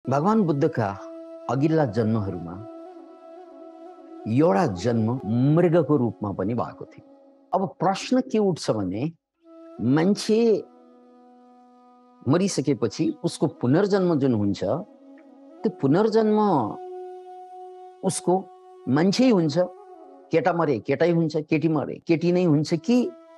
भगवान बुद्धका अघिल्ला जन्महरूमा एउटा जन्म मृगको रूपमा पनि भएको थियो। अब प्रश्न के उठ्छ भने मान्छे मरिसकेपछि उसको पुनर्जन्म जुन हुन्छ त्यो पुनर्जन्म उसको मान्छे हुन्छ, केटा मरे केटै हुन्छ, केटी मरे केटी नै हुन्छ कि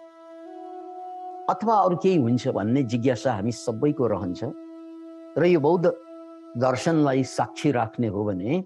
अथवा अरू केही हुन्छ भन्ने जिज्ञासा हामी सबैको रहन्छ। र यो बौद्ध दर्शनलाई साक्षी राख्ने हो भने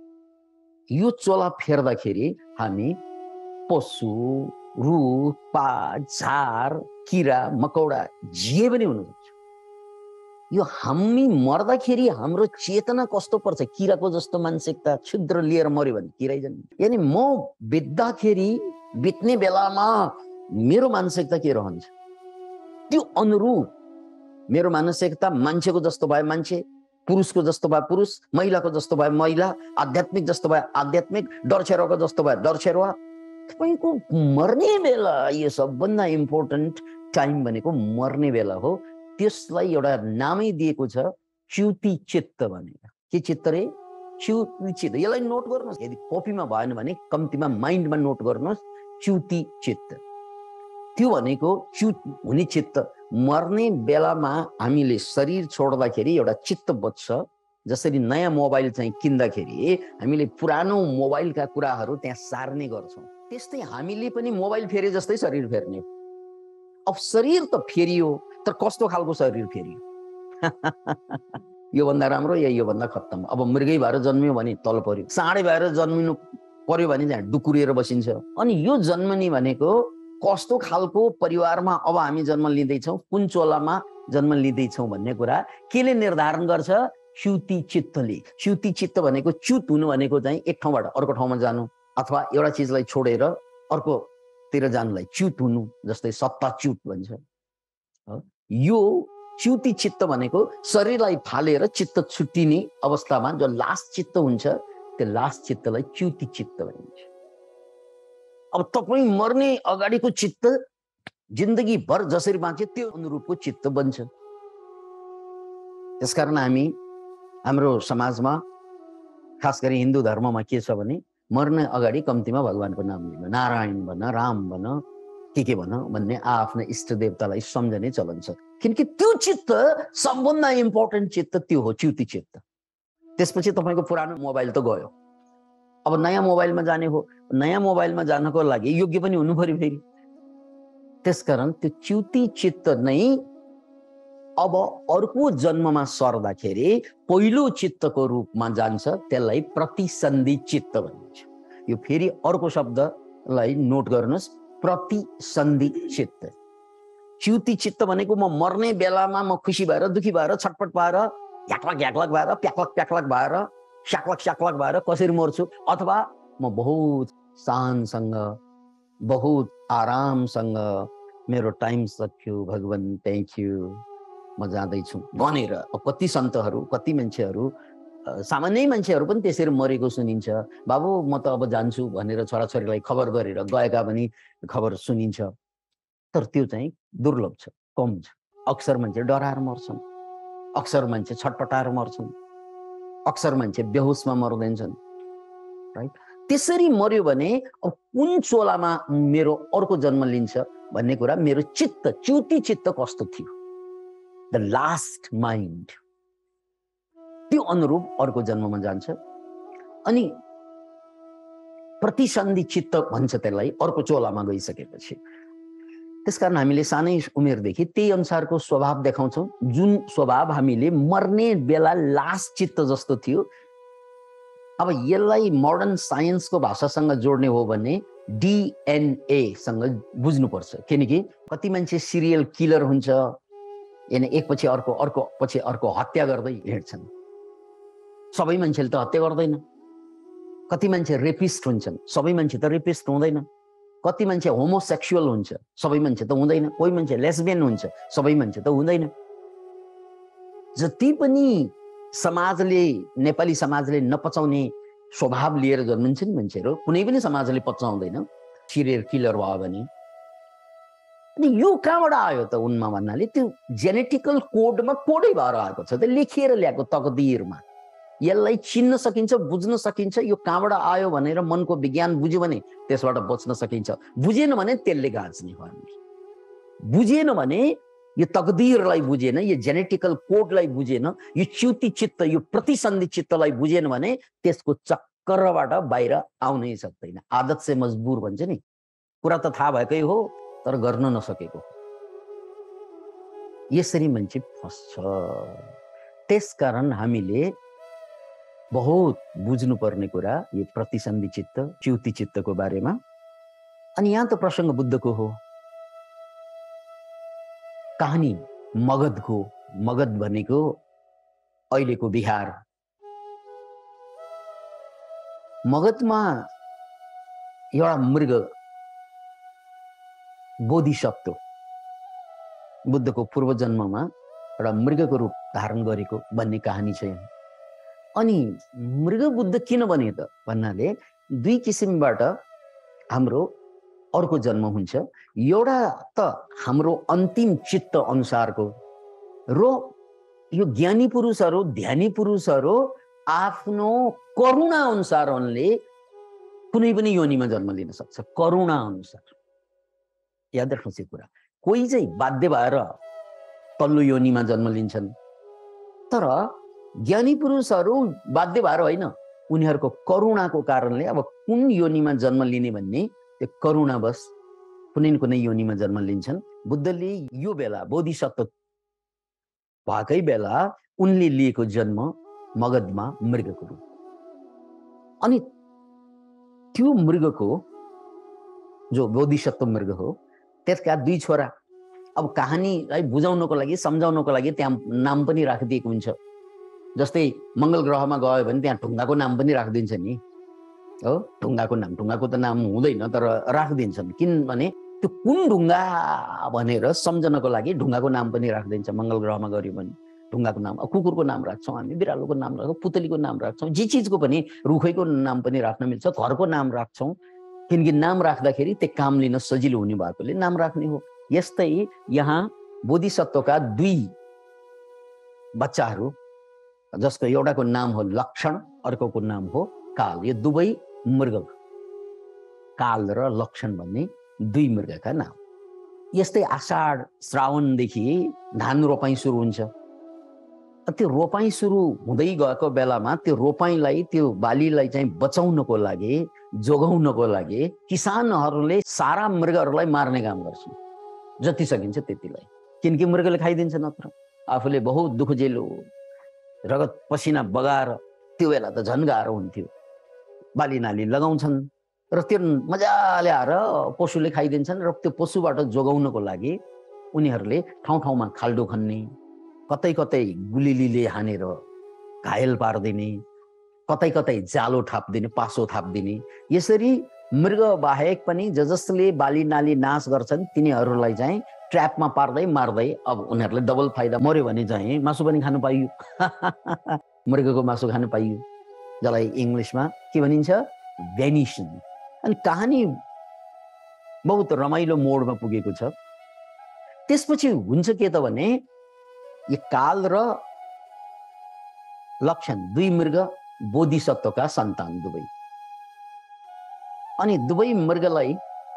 यो चोला फेर्दाखेरि हामी पशु, रुख, पात, झार, किरा, मकौडा जे पनि हुन सक्छ। यो हामी मर्दाखेरि हाम्रो चेतना कस्तो पर्छ, किराको जस्तो मानसिकता क्षुद्र लिएर मर्यो भने किरै जन्म। यानी म बित्दाखेरि बित्ने बेलामा मेरो मानसिकता के रहन्छ त्यो अनुरूप मेरो मानसिकता मान्छेको जस्तो भए मान्छे, पुरुषको जस्तो भए पुरुष, महिलाको जस्तो भए महिला, आध्यात्मिक जस्तो भए आध्यात्मिक, डरछेरुवाको जस्तो भए डरछेरुवा। तपाईको मर्ने बेला यो सबभन्दा इम्पोर्टेन्ट टाइम भनेको मर्ने बेला हो। त्यसलाई एउटा नामै दिएको छ च्युति चित्त भनेर। के चित्त रे? च्युति चित्त। यसलाई नोट गर्नुहोस्, यदि कपीमा भएन भने कम्तीमा माइन्डमा नोट गर्नुहोस्। च्युति चित्त त्यो भनेको च्युत हुने चित्त। मर्ने बेलामा हामीले शरीर छोड्दाखेरि एउटा चित्त बच्छ। जसरी नयाँ मोबाइल चाहिँ किन्दाखेरि हामीले पुरानो मोबाइलका कुराहरू त्यहाँ सार्ने गर्छौँ, त्यस्तै हामीले पनि मोबाइल फेरे जस्तै शरीर फेर्ने। अब शरीर त फेरियो, तर कस्तो खालको शरीर फेरियो? योभन्दा राम्रो या योभन्दा खत्तम? अब मृगै भएर जन्मियो भने तल पर्यो, साँडे भएर जन्मिनु पर्यो भने त्यहाँ डुकुरिएर बसिन्छ। अनि यो जन्मने भनेको कस्तो खालको परिवारमा अब हामी जन्म लिँदैछौँ, कुन चोलामा जन्म लिँदैछौँ भन्ने कुरा केले निर्धारण गर्छ? च्युति चित्तले। च्युति चित्त भनेको च्युत हुनु भनेको चाहिँ एक ठाउँबाट अर्को ठाउँमा जानु अथवा एउटा चिजलाई छोडेर अर्कोतिर जानुलाई च्युत हुनु, जस्तै सत्ता च्युत भन्छ। यो च्युति चित्त भनेको शरीरलाई फालेर चित्त छुट्टिने अवस्थामा जो लास्ट चित्त हुन्छ त्यो लास्ट चित्तलाई च्युति चित्त भनिन्छ। अब तपाईँ मर्ने अगाडिको चित्त जिन्दगी भर जसरी बाँचे त्यो अनुरूपको चित्त बन्छ। त्यसकारण हामी हाम्रो समाजमा खास गरी हिन्दू धर्ममा के छ भने मर्ने अगाडि कम्तीमा भगवानको नाम लिनु, नारायण भन, राम भन, के भन भन्ने आफ्नो इष्ट देवतालाई सम्झने चलन छ। किनकि त्यो चित्त सबभन्दा इम्पोर्टेन्ट चित्त त्यो हो, च्युति चित्त। त्यसपछि तपाईँको पुरानो मोबाइल त गयो, अब नयाँ मोबाइलमा जाने हो। नयाँ मोबाइलमा जानको लागि योग्य पनि हुनु पर्यो फेरि। त्यसकारण त्यो च्युति चित्त नै अब अर्को जन्ममा सर्दाखेरि पहिलो चित्तको रूपमा जान्छ, त्यसलाई प्रतिसन्धि चित्त भनिन्छ। यो फेरि अर्को शब्दलाई नोट गर्नुहोस्, प्रतिसन्धि चित्त। च्युति चित्त भनेको म मर्ने बेलामा म खुसी भएर, दुखी भएर, छटपट भएर, घ्याक्लक घ्याक्लक भएर, प्याक्लक प्याक्लक भएर, स्याक्लक स्याक्लक भएर कसरी मर्छु, अथवा म बहुत शानसँग, बहुत आरामसँग मेरो टाइम सक्यो, भगवान थ्याङ्क यू, म जाँदैछु भनेर। कति सन्तहरू, कति मान्छेहरू, सामान्य मान्छेहरू पनि त्यसरी मरेको सुनिन्छ। बाबु म त अब जान्छु भनेर छोराछोरीलाई खबर गरेर गएका पनि खबर सुनिन्छ। तर त्यो चाहिँ दुर्लभ छ, कम छ। अक्सर मान्छे डराएर मर्छन्, अक्सर मान्छे छटपटाएर मर्छन्, अक्सर मान्छे बेहोसमा मर्दैछन्, राइट? त्यसरी मर्यो भने अब कुन चोलामा मेरो अर्को जन्म लिन्छ भन्ने कुरा मेरो चित्त, च्युति चित्त कस्तो थियो, द लास्ट माइन्ड, त्यो अनुरूप अर्को जन्ममा जान्छ। अनि प्रतिसन्धि चित्त भन्छ त्यसलाई अर्को चोलामा गइसकेपछि। त्यसकारण हामीले सानै उमेरदेखि त्यही अनुसारको स्वभाव देखाउँछौँ, जुन स्वभाव हामीले मर्ने बेला लास्ट चित्त जस्तो थियो। अब यसलाई मोडर्न साइन्सको भाषासँग जोड्ने हो भने डिएनएसँग बुझ्नुपर्छ। किनकि कति मान्छे सिरियल किलर हुन्छ, यानी एकपछि अर्को, अर्को पछि अर्को हत्या गर्दै हिँड्छन्। सबै मान्छेले त हत्या गर्दैन। कति मान्छे रेपिस्ट हुन्छन्, सबै मान्छे त रेपिस्ट हुँदैन। कति मान्छे होमोसेक्सुअल हुन्छ, सबै मान्छे त हुँदैन। कोही मान्छे लेस्बियन हुन्छ, सबै मान्छे त हुँदैन। जति पनि समाजले, नेपाली समाजले नपचाउने स्वभाव लिएर जन्मिन्छन् मान्छेहरू, कुनै पनि समाजले पचाउँदैन सिरियल किलर भयो भने। अनि यो कहाँबाट आयो त उनमा भन्नाले त्यो जेनेटिकल कोडमा कोडै भएर आएको छ, त्यो लेखिएर ल्याएको तकदिरमा। यसलाई चिन्न सकिन्छ, बुझ्न सकिन्छ, यो कहाँबाट आयो भनेर मनको विज्ञान बुझ्यो भने त्यसबाट बच्न सकिन्छ। बुझेन भने त्यसले गाँच्ने हो हामी। बुझेन भने यो तकदीरलाई बुझेन, यो जेनेटिकल कोडलाई बुझेन, यो च्युति चित्त, यो प्रतिसन्धि चित्तलाई बुझेन भने त्यसको चक्करबाट बाहिर आउनै सक्दैन। आदत से मजबुर भन्छ नि, कुरा त थाहा भएकै हो तर गर्न नसकेको। यसरी मान्छे फस्छ। त्यसकारण हामीले बहुत बुझ्नुपर्ने कुरा यो प्रतिसन्धि चित्त, च्युति चित्तको बारेमा। अनि यहाँ त प्रसङ्ग बुद्धको हो। कहानी मगधको, मगध भनेको अहिलेको बिहार। मगधमा एउटा मृग बोधिसत्व बुद्धको पूर्व जन्ममा एउटा मृगको रूप धारण गरेको भन्ने कहानी छ। अनि मृग बुद्ध किन बने त भन्नाले दुई किसिमबाट हाम्रो अर्को जन्म हुन्छ। एउटा त हाम्रो अन्तिम चित्त अनुसारको र यो ज्ञानी पुरुषहरू, ध्यानी पुरुषहरू आफ्नो करुणा अनुसार उनले कुनै पनि योनिमा जन्म लिन सक्छ। करुणा अनुसार याद राख्नुहोस् यो कुरा। कोही चाहिँ बाध्य भएर तल्लो योनिमा जन्म लिन्छन्, तर ज्ञानी पुरुषहरू बाध्य भएर होइन, उनीहरूको करुणाको कारणले अब कुन योनिमा जन्म लिने भन्ने त्यो करुणावश कुनै न कुनै योनिमा जन्म लिन्छन्। बुद्धले यो बेला बोधिसत्व भएकै बेला उनले लिएको जन्म मगधमा मृगको रूप। अनि त्यो मृगको जो बोधिसत्व मृग हो त्यसका दुई छोरा। अब कहानीलाई बुझाउनको लागि, सम्झाउनको लागि त्यहाँ नाम पनि राखिदिएको हुन्छ। जस्तै मङ्गल ग्रहमा गयो भने त्यहाँ ढुङ्गाको नाम पनि राखिदिन्छ नि, हो। ढुङ्गाको नाम, ढुङ्गाको त नाम हुँदैन तर राखिदिन्छन्, किनभने त्यो कुन ढुङ्गा भनेर सम्झनको लागि ढुङ्गाको नाम पनि राखिदिन्छ। मङ्गल ग्रहमा गऱ्यो भने ढुङ्गाको नाम, कुकुरको नाम राख्छौँ हामी, बिरालोको नाम राख्छौँ, पुतलीको नाम राख्छौँ, जे चिजको पनि, रुखैको नाम पनि राख्न मिल्छ, घरको नाम राख्छौँ, किनकि नाम राख्दाखेरि त्यो काम लिन सजिलो हुने भएकोले नाम राख्ने हो। यस्तै यहाँ बोधिसत्वका दुई बच्चाहरू, जसको एउटाको नाम हो लक्षण, अर्कोको नाम हो काल। यो दुवै मृग, काल र लक्षण भन्ने दुई मृगका नाम। यस्तै आषाढ श्रावणदेखि धान रोपाई सुरु हुन्छ। त्यो रोपाई सुरु हुँदै गएको बेलामा त्यो रोपाईलाई, त्यो बालीलाई चाहिँ बचाउनको लागि, जोगाउनको लागि किसानहरूले सारा मृगहरूलाई मार्ने काम गर्छन्, जति सकिन्छ त्यतिलाई, किनकि मृगले खाइदिन्छ नत्र। आफूले बहुत दुःख झेलो, रगत पसिना बगाएर त्यो बेला त झन् गाह्रो हुन्थ्यो। बाली नाली लगाउँछन् र त्यो मजाले आएर पशुले खाइदिन्छन् र त्यो पशुबाट जोगाउनको लागि उनीहरूले ठाउँ ठाउँमा खाल्डो खन्ने, कतै कतै गुलिलीले हानेर घायल पारिदिने, कतै कतै जालो थापिदिने, पासो थापिदिने। यसरी मृग बाहेक पनि जसले बाली नाली नाश गर्छन् तिनीहरूलाई चाहिँ ट्र्यापमा पार्दै मार्दै अब उनीहरूले डबल फाइदा। मर्यो भने चाहिँ मासु पनि खानु पाइयो, मृगको मासु खानु पाइयो, जसलाई इङ्ग्लिसमा के भनिन्छ, भेनिसन। अनि कहानी बहुत रमाइलो मोडमा पुगेको छ। त्यसपछि हुन्छ के त भने यो काल र लक्षण दुई मृग बोधिसत्वका सन्तान दुवै। अनि दुवै मृगलाई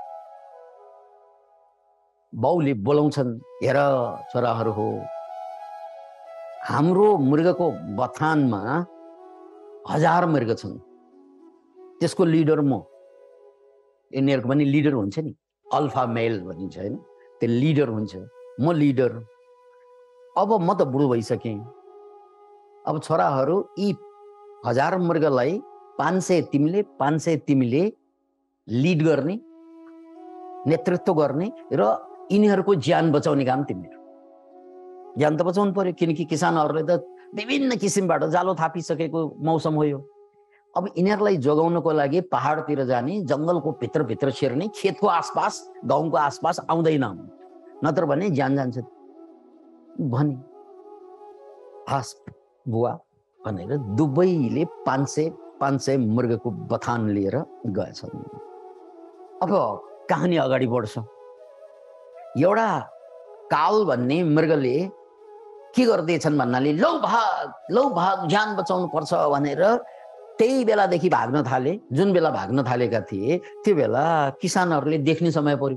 बाउले बोलाउँछन्, हेर छोराहरू हो, हाम्रो मृगको बथानमा 1000 मृग छन्, त्यसको लिडर म। यिनीहरूको पनि लिडर हुन्छ नि, अल्फा मेल भनिन्छ होइन, त्यो लिडर हुन्छ, म लिडर। अब म त बुढो भइसकेँ, अब छोराहरू यी 1000 मृगलाई 500 तिमीले 500 तिमीले लिड गर्ने, नेतृत्व गर्ने र यिनीहरूको ज्यान बचाउने काम तिमीहरू। ज्यान त बचाउनु पर्यो, किनकि किसानहरूले त विभिन्न किसिमबाट जालो थापिसकेको मौसम हो यो। अब यिनीहरूलाई जोगाउनको लागि पहाडतिर जाने, जङ्गलको भित्रभित्र छिर्ने, खेतको आसपास, गाउँको आसपास आउँदैन, नत्र भने ज्यान जान्छ भने। हस् बुवा भनेर दुवैले 500 मृगको बथान लिएर गएछन्। अब कहानी अगाडि बढ्छ। एउटा काल भन्ने मृगले के गर्दैछन् भन्नाले लौ भाग ज्यान बचाउनु पर्छ भनेर त्यही बेलादेखि भाग्न थाले। जुन बेला भाग्न थालेका थिए त्यो बेला किसानहरूले देख्ने समय पर्यो।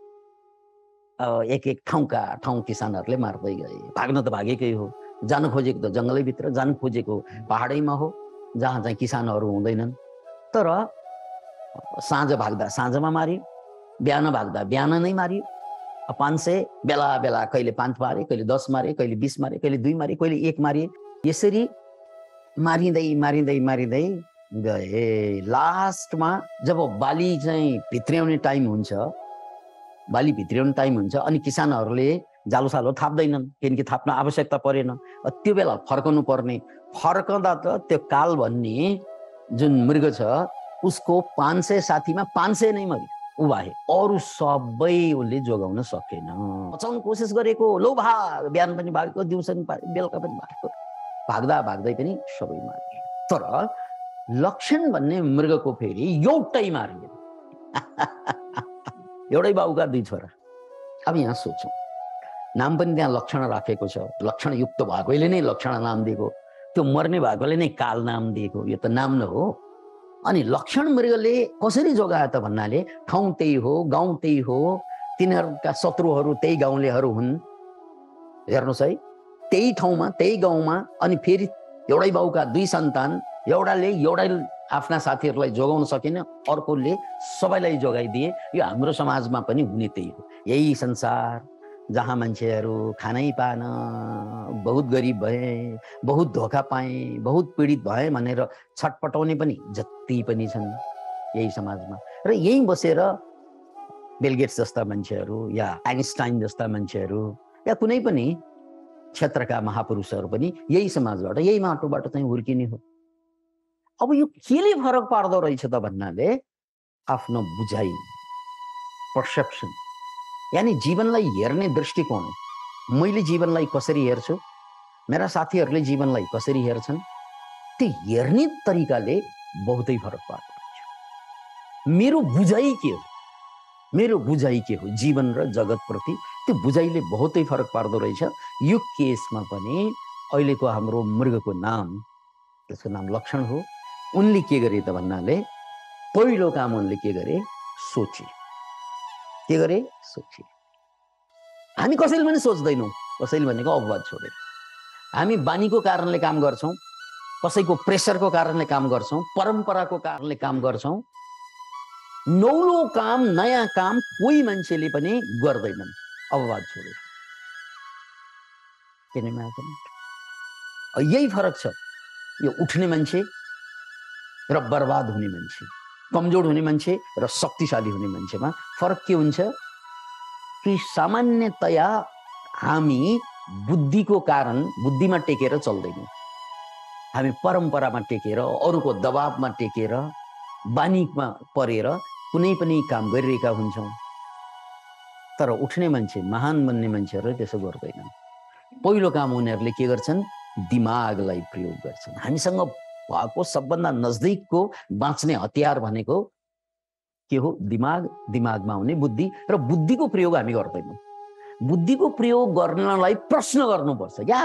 एक एक ठाउँका ठाउँ किसानहरूले मार्दै गए। भाग्न त भागेकै हो, जान खोजेको त जङ्गलैभित्र, जान खोजेको पहाडैमा हो जहाँ चाहिँ किसानहरू हुँदैनन्। तर साँझ भाग्दा साँझमा मारियो, बिहान भाग्दा बिहान नै मारियो। 500 बेला बेला कहिले 5 मारे, कहिले 10 मारे, कहिले 20 मारे, कहिले 2 मारे, कहिले 1 मारे। यसरी मारिँदै मारिँदै मारिँदै गए। लास्टमा जब बाली चाहिँ भित्र्याउने टाइम हुन्छ, बाली भित्र्याउने टाइम हुन्छ अनि किसानहरूले जालोसालो थाप्दैनन् किनकि थाप्न आवश्यकता परेन। त्यो बेला फर्कनु पर्ने। फर्कँदा त त्यो काल भन्ने जुन मृग छ उसको 500 साथीमा 500 नै मर्यो, उभाए। अरू सबै उसले जोगाउन सकेन। बचाउन कोसिस गरेको, लौ भाग, बिहान पनि भागेको, दिउँसो पनि बेलुका पनि भागेको, भाग्दा भाग्दै पनि सबै मारे। तर लक्षण भन्ने मृगको फेरि एउटै मारियो। एउटै बाउका 2 छोरा। अब यहाँ सोचौँ, नाम पनि त्यहाँ लक्षण राखेको छ। लक्षण युक्त भएकोले नै लक्षण नाम दिएको, त्यो मर्ने भएकोले नै काल नाम दिएको। यो त नाम न हो। अनि लक्षण मृगले कसरी जोगायो त भन्नाले ठाउँ त्यही हो, गाउँ त्यही हो, तिनीहरूका शत्रुहरू त्यही गाउँलेहरू हुन्। हेर्नुहोस् है, त्यही ठाउँमा त्यही गाउँमा अनि फेरि एउटै बाउका 2 सन्तान, एउटाले आफ्ना साथीहरूलाई जोगाउन सकेन, अर्कोले सबैलाई जोगाइदिए। यो हाम्रो समाजमा पनि हुने त्यही हो। यही संसार जहाँ मान्छेहरू खानै पाएन, बहुत गरिब भए, बहुत धोका पाए, बहुत पीडित भए भनेर छटपटाउने पनि जति पनि छन् यही समाजमा। र यही बसेर बिल गेट्स जस्ता मान्छेहरू या आइन्स्टाइन जस्ता मान्छेहरू या कुनै पनि क्षेत्रका महापुरुषहरू पनि यही समाजबाट, यही माटोबाट चाहिँ हुर्किने हो। अब यो केले फरक पार्दो रहेछ त भन्नाले आफ्नो बुझाइ, पर्सेप्सन, यानी जीवनलाई हेर्ने दृष्टिकोण। मैले जीवनलाई कसरी हेर्छु, मेरा साथीहरूले जीवनलाई कसरी हेर्छन्, त्यो हेर्ने तरिकाले बहुतै फरक पार्दो रहेछ। मेरो बुझाइ के हो, मेरो बुझाइ के हो जीवन र जगतप्रति, त्यो बुझाइले बहुतै फरक पार्दो रहेछ। यो केसमा पनि अहिलेको हाम्रो मृगको नाम, त्यसको नाम लक्षण हो। उनले के गरे त भन्नाले पहिलो काम उनले के गरे, सोचे। के गरे, सोचे। हामी कसैले पनि सोच्दैनौँ, कसैले भनेको अपवाद छोडेर। हामी बानीको कारणले काम गर्छौँ, कसैको प्रेसरको कारणले काम गर्छौँ, परम्पराको कारणले काम गर्छौँ। नौलो काम, नयाँ काम कोही मान्छेले पनि गर्दैनन् अपवाद छोडेर। किन मान्छे यही फरक छ। यो उठ्ने मान्छे र बर्बाद हुने मान्छे, कमजोर हुने मान्छे र शक्तिशाली हुने मान्छेमा फरक के हुन्छ कि सामान्यतया हामी बुद्धिको कारण बुद्धिमा टेकेर चल्दैनौँ। हामी परम्परामा टेकेर, अरूको दबावमा टेकेर, बानीमा परेर कुनै पनि काम गरिरहेका हुन्छौँ। तर उठ्ने मान्छे, महान बन्ने मान्छेहरू त्यसो गर्दैनन्। पहिलो काम उनीहरूले के गर्छन्, दिमागलाई प्रयोग गर्छन्। हामीसँग भएको सबभन्दा नजदिकको बाँच्ने हतियार भनेको के हो, दिमाग, दिमागमा हुने बुद्धि। र बुद्धिको प्रयोग हामी गर्दैनौँ। बुद्धिको प्रयोग गर्नलाई प्रश्न गर्नुपर्छ। या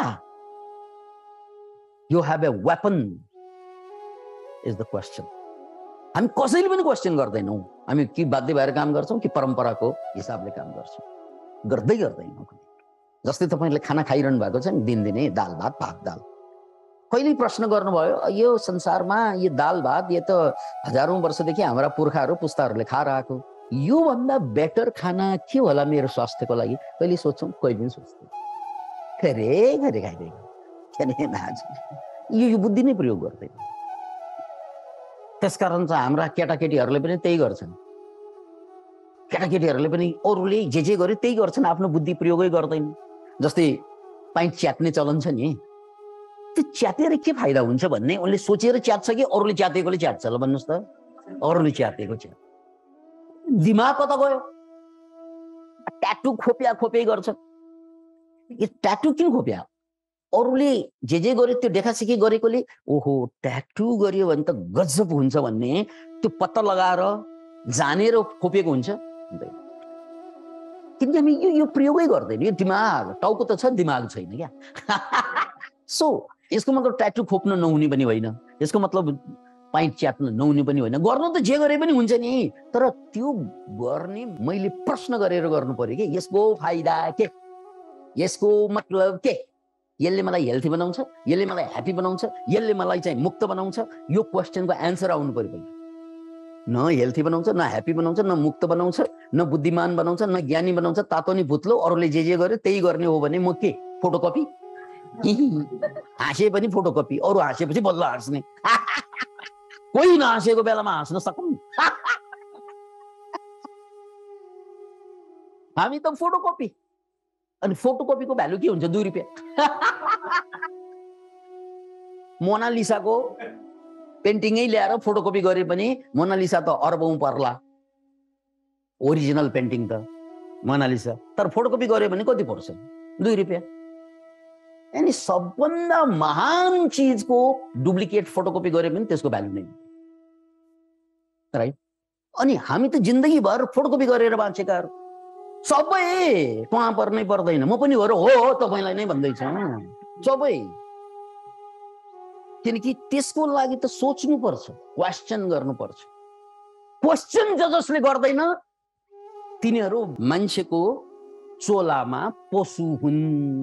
you have a weapon is the question. हामी कसैले पनि क्वेसन गर्दैनौँ। हामी कि बाध्य भएर काम गर्छौँ कि परम्पराको हिसाबले काम गर्छौँ, गर्दैनौँ। जस्तै तपाईँले खाना खाइरहनु भएको छ नि, दिनदिनै दाल भात, भात दाल। कहिले प्रश्न गर्नुभयो, यो संसारमा यो दाल भात यो त हजारौं वर्षदेखि हाम्रा पुर्खाहरू पुस्ताहरूले खाएर आएको, यो भन्दा बेटर खाना के होला मेरो स्वास्थ्यको लागि? कहिले सोच्छौँ? कहिले पनि सोच्दैन। खरे खाइदिएको यो बुद्धि नै प्रयोग गर्दैन। त्यसकारण चाहिँ हाम्रा केटाकेटीहरूले पनि त्यही गर्छन्। केटाकेटीहरूले पनि अरूले जे गर्यो त्यही गर्छन्, आफ्नो बुद्धि प्रयोगै गर्दैन। जस्तै पाइन्ट च्यात्ने चलन छ नि, त्यो च्यातेर के फाइदा हुन्छ भन्ने उनले सोचेर च्यात्छ कि अरूले च्यातेकोले च्यात्छ? ल भन्नुहोस् त, अरूले च्यातेको च्यात्छ। दिमाग कता गयो? ट्याटु खोपे गर्छ। यो ट्याटु किन खोप्या? अरूले जे गर्यो त्यो देखासेखी गरेकोले ओहो ट्याटु गर्यो भने त गजब हुन्छ भन्ने त्यो पत्ता लगाएर जानेर खोपेको हुन्छ। किनकि हामी यो प्रयोगै गर्दैन, यो दिमाग टाउको त छ दिमाग छैन क्या। सो यसको मतलब ट्याटु खोप्न नहुने पनि होइन, यसको मतलब पाइट च्यात्न नहुने पनि होइन, गर्नु त जे गरे पनि हुन्छ नि, तर त्यो गर्ने मैले प्रश्न गरेर गर्नु पर्यो कि यसको फाइदा के, यसको मतलब के, यसले मलाई हेल्थी बनाउँछ, यसले मलाई ह्याप्पी बनाउँछ, यसले मलाई चाहिँ मुक्त बनाउँछ, यो क्वेसनको एन्सर आउनु पर्यो पहिला। न हेल्थी बनाउँछ, न ह्याप्पी बनाउँछ, न मुक्त बनाउँछ, न बुद्धिमान बनाउँछ, न ज्ञानी बनाउँछ, तातो नि भुत्लो, अरूले जे गर्यो त्यही गर्ने हो भने म के फोटोकपी? हाँसे पनि फोटोकपी, अरू हाँसेपछि बल्ल हाँस्ने, कोही नहाँसेको बेलामा हाँस्न सकौँ। हामी त फोटोकपी। अनि फोटोकपीको भ्यालु के हुन्छ? 2 रुपियाँ। मोनालिसाको पेन्टिङै ल्याएर फोटोकपी गरे पनि मोनालिसा त अर्बौं पर्ला, ओरिजिनल पेन्टिङ त मोनालिसा, तर फोटोकपी गरे भने कति पर्छ? 2 रुपियाँ। यानी सबभन्दा महान चिजको डुप्लिकेट फोटोकपी गरे पनि त्यसको भ्यालु नै, राइट? अनि हामी त जिन्दगीभर फोटोकपी गरेर बाँचेकाहरू, सबै टुवा पर्नै पर्दैन, म पनि हो तपाईँलाई नै भन्दैछु, सबै। किनकि त्यसको लागि त सोच्नु पर्छ, क्वेश्चन गर्नु पर्छ। क्वेश्चन जसले गर्दैन तिनीहरू मान्छेको चोलामा पशु हुन्।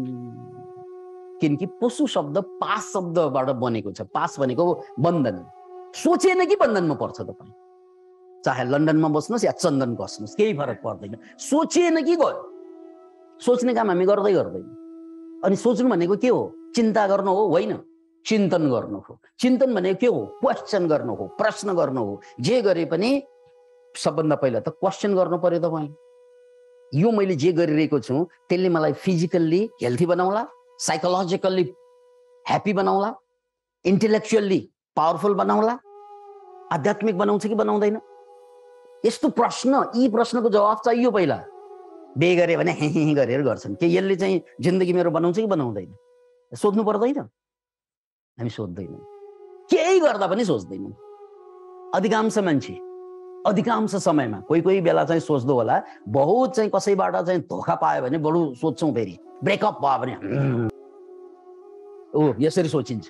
किनकि पशु शब्द पास शब्दबाट बनेको छ। पास भनेको बन्धन। सोचेन कि बन्धनमा पर्छ तपाईँ, चाहे लन्डनमा बस्नुहोस् या चन्दन कस्नुहोस्, केही फरक पर्दैन। सोचेन कि गयो। सोच्ने काम हामी गर्दै गर्दैन। अनि सोच्नु भनेको के हो? चिन्ता गर्नु हो? होइन, चिन्तन गर्नु हो। चिन्तन भनेको के हो? क्वेश्चन गर्नु हो, प्रश्न गर्नु हो। जे गरे पनि सबभन्दा पहिला त क्वेश्चन गर्नु पर्यो तपाईँ। यो मैले जे गरिरहेको छु त्यसले मलाई फिजिकल्ली हेल्थी बनाउला, साइकोलोजिकल्ली ह्याप्पी बनाउला, इन्टेलेक्चुअल्ली पावरफुल बनाउला, आध्यात्मिक बनाउँछ कि बनाउँदैन? यस्तो प्रश्न, यी प्रश्नको जवाफ चाहियो पहिला। बे गरे भने हे गरेर गर्छन् के यसले चाहिँ जिन्दगी मेरो बनाउँछ कि बनाउँदैन? सोध्नु पर्दैन? हामी सोध्दैनौँ, केही गर्दा पनि सोच्दैनौँ। अधिकांश मान्छे अधिकांश समयमा, कोही बेला चाहिँ सोच्दो होला, बहुत चाहिँ कसैबाट चाहिँ धोका पायो भने बरु सोध्छौँ। फेरि ब्रेकअप भयो भने ओ यसरी सोचिन्छ।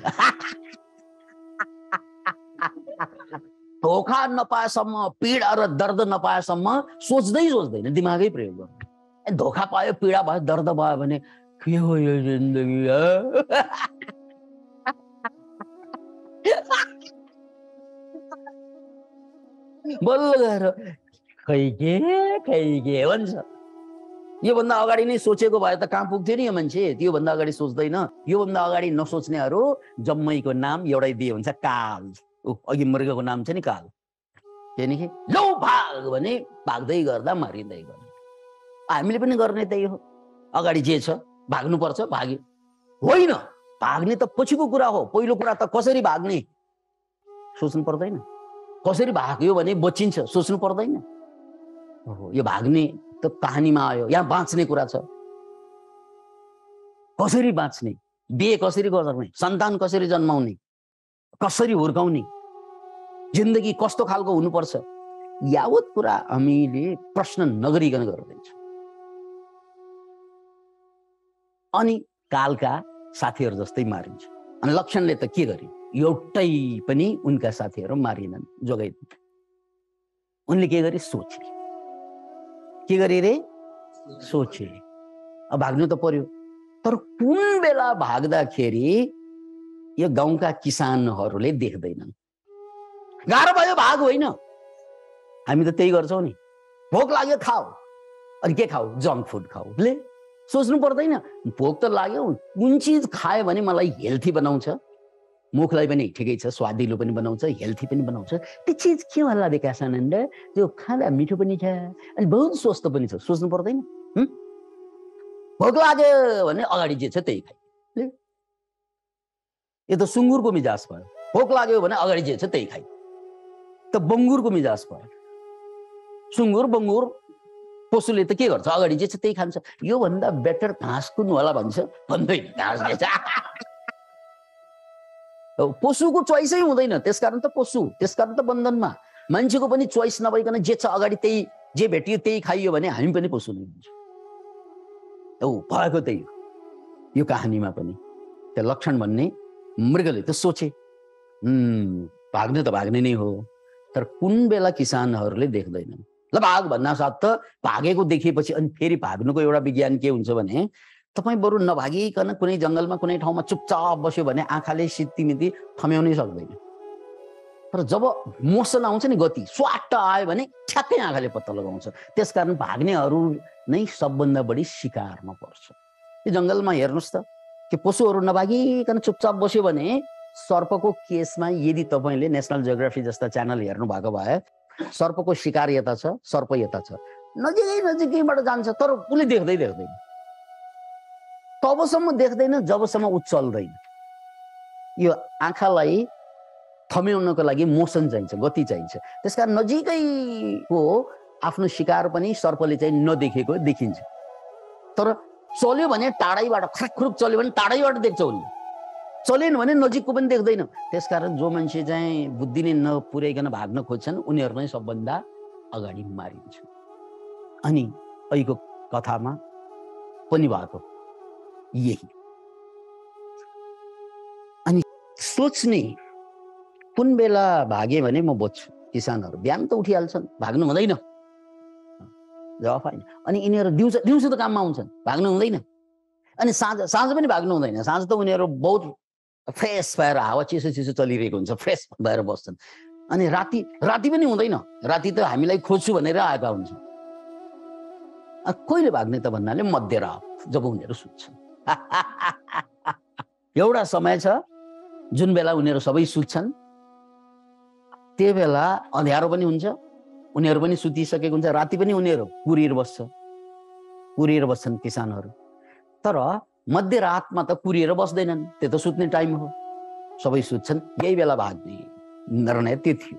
धोका नपाएसम्म, पीडा र दर्द नपाएसम्म सोच्दैन, दिमागै प्रयोग गर्नु। धोका पायो, पीडा भयो, दर्द भयो भने के हो यो जिन्दगी? बल्ल गएर खै के भन्छ। योभन्दा अगाडि नै सोचेको भए त कहाँ पुग्थ्यो नि यो मान्छे? त्योभन्दा अगाडि सोच्दैन। योभन्दा अगाडि नसोच्नेहरू जम्मैको नाम एउटै दिए हुन्छ, काल। अघि मृगको नाम छ नि काल। किनकि लौ भाग भने भाग्दै गर्दा मारिँदै गर्दा। हामीले पनि गर्ने त्यही हो। अगाडि जे छ भाग्नुपर्छ, भाग्यो। होइन, भाग्ने त पछिको कुरा हो। पहिलो कुरा त कसरी भाग्ने सोच्नु पर्दैन? कसरी भाग्यो भने बचिन्छ सोच्नु पर्दैन? यो भाग्ने त कहानीमा आयो, यहाँ बाँच्ने कुरा छ। कसरी बाँच्ने, बिहे कसरी गर्ने, सन्तान कसरी जन्माउने, कसरी हुर्काउने, जिन्दगी कस्तो खालको हुनुपर्छ, यावत कुरा हामीले प्रश्न नगरिकन गर्दैछ। अनि कालका साथीहरू जस्तै मारिन्छ। अनि लक्षणले त के गरे? एउटै पनि उनका साथीहरू मारिनन्, जोगाइदिन्। उनले के गरे? सोचे। के गरे रे? सोचे। अब भाग्नु त पर्यो। तर कुन बेला भाग्दाखेरि यो गाउँका किसानहरूले देख्दैनन्। गाह्रो भयो भाग होइन, हामी त त्यही गर्छौँ नि। भोक लाग्यो खाऊ, अनि के खाऊ? जङ्क फुड खाऊ। ले सोच्नु पर्दैन? भोक त लाग्यो, कुन चिज खायो भने मलाई हेल्थी बनाउँछ, मुखलाई पनि ठिकै छ, स्वादिलो पनि बनाउँछ, हेल्थी पनि बनाउँछ, त्यो चिज के होला विकास आनन्द? त्यो खाँदा मिठो पनि छ अनि बहुत स्वस्थ पनि छ। सोच्नु पर्दैन? भोक लाग्यो भने अगाडि जे छ त्यही खाइ। यो त सुँगुरको मिजाज भयो। भोक लाग्यो भने अगाडि जे छ त्यही खाइ। त बङ्गुरको मिजाज भयो। सुँगुर बङ्गुर पशुले त के गर्छ? अगाडि जे छ त्यही खान्छ। यो भन्दा बेटर घाँस कुन होला भन्छ? भन्दैन, घाँस खान्छ। पशुको चोइसै हुँदैन, त्यसकारण त पशु, त्यसकारण त बन्धनमा। मान्छेको पनि चोइस नभइकन जे छ अगाडि त्यही, जे भेटियो त्यही खाइयो भने हामी पनि पशु नै हुन्छौँ। भएको त्यही हो यो कहानीमा पनि। त्यो लक्षण भन्ने मृगले त सोचे भाग्ने त भाग्ने नै हो, तर कुन बेला किसानहरूले देख्दैनन्। ल भाग भन्नासाथ त भागेको देखिएपछि अनि फेरि भाग्नुको एउटा विज्ञान के हुन्छ भने तपाईँ बरु नभागिकन कुनै जङ्गलमा कुनै ठाउँमा चुपचाप बस्यो भने आँखाले सित्तिमिति थम्याउनै सक्दैन। तर जब मोसन आउँछ नि, गति स्वाट आयो भने ठ्याक्कै आँखाले पत्ता लगाउँछ। त्यसकारण भाग्नेहरू नै सबभन्दा बढी शिकारमा पर्छ। यो जङ्गलमा हेर्नुहोस् त, कि पशुहरू नभागिकन चुपचाप बस्यो भने सर्पको केसमा यदि तपाईँले नेसनल जियोग्राफी जस्ता च्यानल हेर्नु भएको भए सर्पको शिकार यता छ, सर्प यता छ, नजिकैबाट जान्छ, तर उसले देख्दैन। तबसम्म देख्दैन जबसम्म ऊ चल्दैन। यो आँखालाई थम्याउनको लागि मोसन चाहिन्छ, गति चाहिन्छ। त्यसकारण नजिकैको आफ्नो शिकार पनि सर्पले चाहिँ नदेखेको देखिन्छ, तर चल्यो भने टाढैबाट खरखरुक चल्यो भने टाढैबाट देख्छ उसले, चलेन भने नजिकको पनि देख्दैन। त्यसकारण जो मान्छे चाहिँ बुद्धि नै नपुर्याइकन भाग्न खोज्छन् उनीहरू नै सबभन्दा अगाडि मारिन्छ। अनि अहिलेको कथामा पनि भएको यही। अनि सोच्ने कुन बेला भागे भने म बच्छु। किसानहरू बिहान त उठिहाल्छन्, भाग्नु हुँदैन, जवाफ होइन। अनि यिनीहरू दिउँसो त काममा आउँछन्, भाग्नु हुँदैन। अनि साँझ पनि भाग्नु हुँदैन। साँझ त उनीहरू बहुत फ्रेस भएर, हावा चिसो चलिरहेको हुन्छ, फ्रेस भएर बस्छन्। अनि राति पनि हुँदैन, राति त हामीलाई खोज्छु भनेर आएका हुन्छन्। कहिले भाग्ने त भन्नाले मध्यरात जब उनीहरू सुत्छन्। एउटा समय छ जुन बेला उनीहरू सबै सुत्छन्, त्यो बेला अँध्यारो पनि हुन्छ, उनीहरू पनि सुतिसकेको हुन्छ, राति पनि उनीहरू कुरिएर बस्छन् किसानहरू। तर मध्यरातमा त कुरिएर बस्दैनन्, त्यो त सुत्ने टाइम हो, सबै सुत्छन्, यही बेला भाग्ने निर्णय त्यो थियो।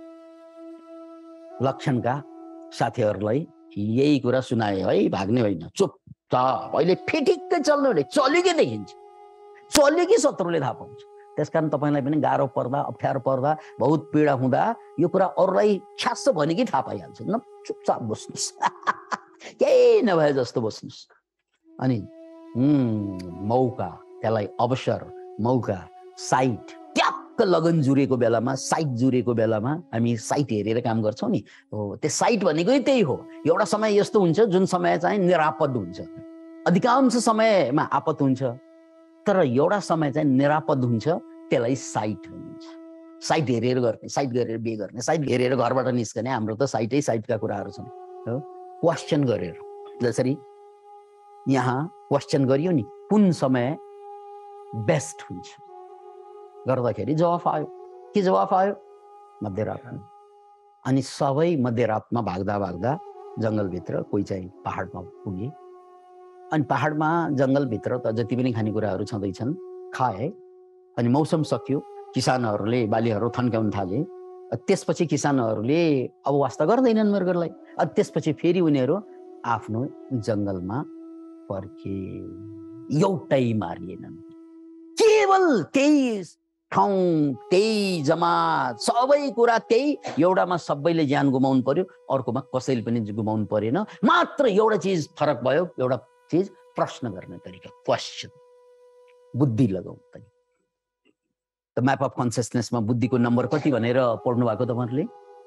लक्षणका साथीहरूलाई यही कुरा सुनाए है, भाग्ने होइन, चुपचाप अहिले फिटिक्कै चल्नु भने चलेकै देखिन्छ, चलेकै शत्रुले थाहा पाउँछ। त्यसकारण तपाईँलाई पनि गाह्रो पर्दा, अप्ठ्यारो पर्दा, बहुत पीडा हुँदा यो कुरा अरूलाई ख्यास भनेकै थाहा पाइहाल्छ। न चुपचाप बस्नुहोस्, केही नभए जस्तो बस्नुहोस्। अनि मौका, त्यसलाई अवसर, मौका, साइट, ट्याक्क लगन जुरेको बेलामा, साइट जुरेको बेलामा हामी साइट हेरेर काम गर्छौँ नि, हो त्यो साइट भनेकै त्यही हो। एउटा समय यस्तो हुन्छ जुन समय चाहिँ निरापद हुन्छ, अधिकांश समयमा आपद हुन्छ, तर एउटा समय चाहिँ निरापद हुन्छ, त्यसलाई साइट भनिन्छ। साइट हेरेर गर्ने, साइट गरेर बिहे गर्ने, साइट हेरेर घरबाट निस्कने, हाम्रो त साइटका कुराहरू छन्। हो क्वेसन गरेर, जसरी यहाँ क्वेसन गरियो नि कुन समय बेस्ट हुन्छ, गर्दाखेरि जवाफ आयो। के जवाफ आयो? मध्यरातमा। अनि सबै मध्यरातमा भाग्दा जङ्गलभित्र कोही चाहिँ पहाडमा पुगे। अनि पहाडमा जङ्गलभित्र त जति पनि खानेकुराहरू छँदैछन् खाए। अनि मौसम सकियो, किसानहरूले बालीहरू थन्क्याउन थाले। त्यसपछि किसानहरूले अब वास्ता गर्दैनन् मृगलाई। अनि त्यसपछि फेरि उनीहरू आफ्नो जङ्गलमा फर्के, एउटै मारिएनन्। केवल त्यही ठाउँ, त्यही जमात, सबै कुरा त्यही, एउटामा सबैले ज्यान गुमाउनु पर्यो, अर्कोमा कसैले पनि गुमाउनु परेन। मात्र एउटा चिज फरक भयो, एउटा चिज प्रश्न गर्ने तरिका, क्वेसन, बुद्धि लगाउने तरिका। द म्याप अफ कन्सियसनेसमा बुद्धिको नम्बर कति भनेर पढ्नु भएको तपाईँहरूले?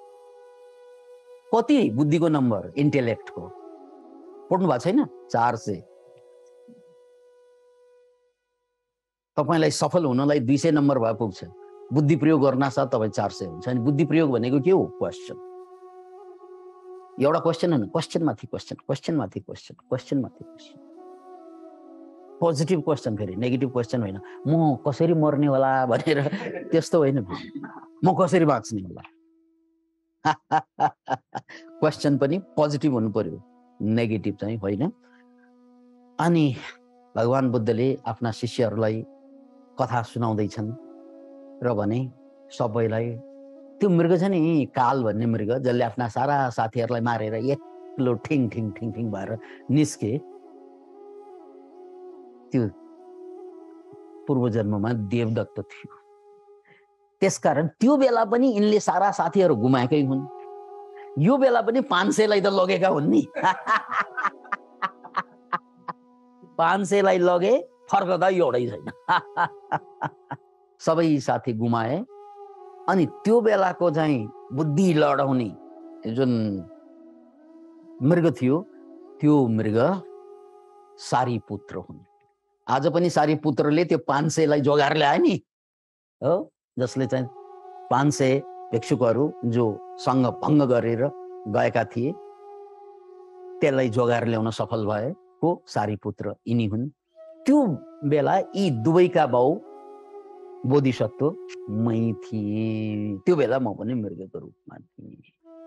कति बुद्धिको नम्बर इन्टेलेक्टको पढ्नु भएको छैन? 400। तपाईँलाई सफल हुनलाई 200 नम्बर भए पुग्छ। बुद्धि प्रयोग गर्न साथ तपाईँ 400 हुन्छ। अनि बुद्धि प्रयोग भनेको के हो? क्वेसन। एउटा क्वेसन होइन, क्वेसनमाथि क्वेसन, क्वेसनमाथि क्वेसन, क्वेसनमाथि क्वेसन। पोजिटिभ क्वेसन, फेरि नेगेटिभ क्वेसन होइन, म कसरी मर्ने होला भनेर त्यस्तो होइन, म कसरी बाँच्ने होला। क्वेसन पनि पोजिटिभ हुनु पर्यो, नेगेटिभ चाहिँ होइन। अनि भगवान बुद्धले आफ्ना शिष्यहरूलाई कथा सुनाउँदैछन् र भने सबैलाई त्यो मृग छ नि, काल भन्ने मृग, जसले आफ्ना सारा साथीहरूलाई मारेर एक्लो ठिङ ठिङ ठिङ ठिङ भएर निस्के, त्यो पूर्व जन्ममा देवदत्त थियो। त्यसकारण त्यो बेला पनि यिनले सारा साथीहरू गुमाएकै हुन्। यो बेला पनि 500लाई त लगेका हुन् नि। 500लाई लगे फर्कदा एउटै छैन। सबै साथी गुमाए। अनि त्यो बेलाको चाहिँ बुद्धि लडाउने जुन मृग थियो त्यो मृग सारीपुत्र हुन्। आज पनि सारीपुत्रले त्यो 500लाई जोगाएर ल्याए नि, हो, जसले चाहिँ 500 भिक्षुकहरू जो सङ्घ भङ्ग गरेर गएका थिए त्यसलाई जोगाएर ल्याउन सफल भएको सारीपुत्र यिनी हुन्। त्यो बेला यी दुवैका बाउ बोधिसत्व मै थिए। त्यो बेला म पनि मृगको रूपमा थिएँ।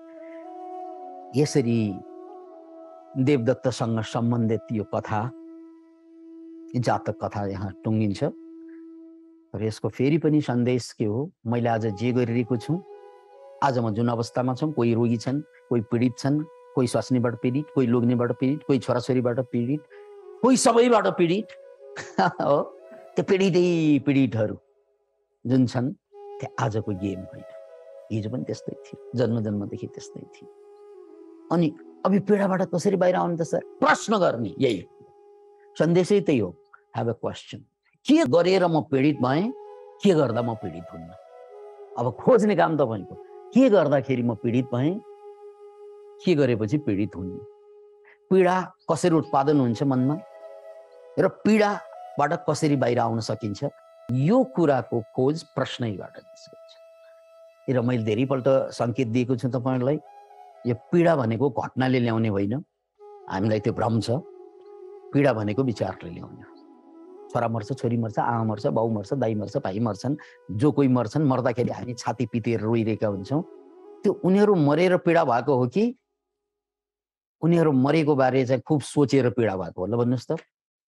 यसरी देवदत्तसँग सम्बन्धित यो कथा, जातक कथा यहाँ टुङ्गिन्छ। र यसको फेरि पनि सन्देश के हो, मैले आज जे गरिरहेको छु, आज म जुन अवस्थामा छु, कोही रोगी छन्, कोही पीडित छन्, कोही स्वास्नीबाट पीडित, कोही लोग्नेबाट पीडित, कोही छोराछोरीबाट पीडित, कोही सबैबाट पीडित हो। त्यो पीडितहरू जुन छन् त्यो आजको गेम होइन, हिजो पनि त्यस्तै थियो, जन्मदेखि त्यस्तै थियो। अनि अब पीडाबाट कसरी बाहिर आउनु त सर? प्रश्न गर्ने, यही सन्देशै त्यही हो। ह्याभ अ क्वेसन, के गरेर म पीडित भएँ, के गर्दा म पीडित हुन्न? अब खोज्ने काम तपाईँको, के गर्दाखेरि म पीडित भएँ, के गरेपछि पीडित हुन्न? पीडा कसरी उत्पादन हुन्छ मनमा र पीडाबाट कसरी बाहिर आउन सकिन्छ, यो कुराको खोज प्रश्नैबाट निस्किन्छ। र मैले धेरैपल्ट सङ्केत दिएको छु तपाईँहरूलाई, यो पीडा भनेको घटनाले ल्याउने होइन। हामीलाई त्यो भ्रम छ। पीडा भनेको विचारले ल्याउने हो। छोरा मर्छ, छोरी मर्छ, आमा मर्छ, बाउ मर्छ, दाइ मर्छ, भाइ मर्छन्, जो कोही मर्छन्, मर्दाखेरि हामी छाती पिटेर रोइरहेका हुन्छौँ। त्यो उनीहरू मरेर पीडा भएको हो कि उनीहरू मरेको बारे चाहिँ खुब सोचेर पीडा भएको होला? भन्नुहोस् त।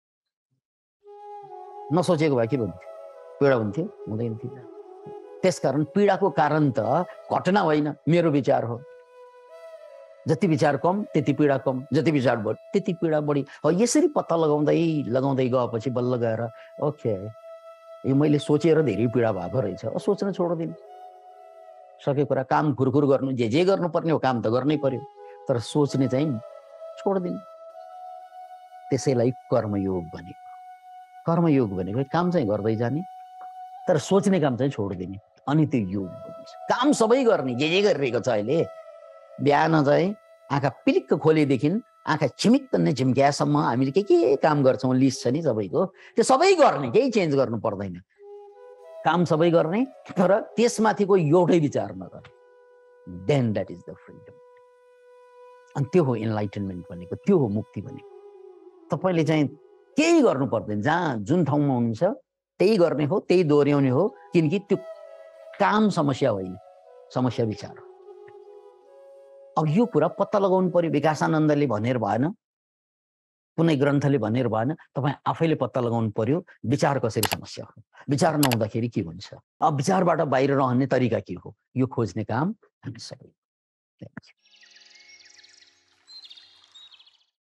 नसोचेको भए के भन्थ्यो? पीडा हुन्थ्यो? हुँदैन थियो। त्यसकारण पीडाको कारण त घटना होइन, मेरो विचार हो। जति विचार कम त्यति पीडा कम, जति विचार बढी त्यति पीडा बढी। यसरी पत्ता लगाउँदै गएपछि बल्ल गएर ओके, यो मैले सोचेर धेरै पीडा भएको रहेछ, सोच्न छोड्दिनु। सके कुरा काम खुरखुर गर्नु, जे गर्नुपर्ने हो काम त गर्नै पर्यो, तर सोच्ने चाहिँ छोड्दिनु। त्यसैलाई कर्मयोग भनेको। कर्मयोग भनेको काम चाहिँ गर्दै जाने, तर सोच्ने काम चाहिँ छोड्दिने, अनि त्यो योग भनिन्छ। काम सबै गर्ने, जे गरिरहेको छ अहिले, बिहान चाहिँ आँखा पिलिक्क खोलेदेखि आँखा छिमिक्क झिम्क्यासम्म हामीले के काम गर्छौँ लिस्ट छ नि सबैको, त्यो सबै गर्ने, केही चेन्ज गर्नु पर्दैन। काम सबै गर्ने, तर त्यसमाथिको एउटै विचार नगर्ने। Then that is the freedom. अनि त्यो हो इन्लाइटनमेन्ट भनेको, त्यो हो मुक्ति भनेको। तपाईँले चाहिँ केही गर्नु पर्दैन, जहाँ जुन ठाउँमा हुनुहुन्छ त्यही गर्ने हो, त्यही दोहोऱ्याउने हो, किनकि त्यो काम समस्या होइन, समस्या विचार हो। अब यो कुरा पत्ता लगाउनु पर्यो। विकासानन्दले भनेर भएन, कुनै ग्रन्थले भनेर भएन, तपाईँ आफैले पत्ता लगाउनु पर्यो विचार कसरी समस्या हो, विचार नहुँदाखेरि के हुन्छ, अब विचारबाट बाहिर रहने तरिका के हो, यो खोज्ने काम हामी सबै।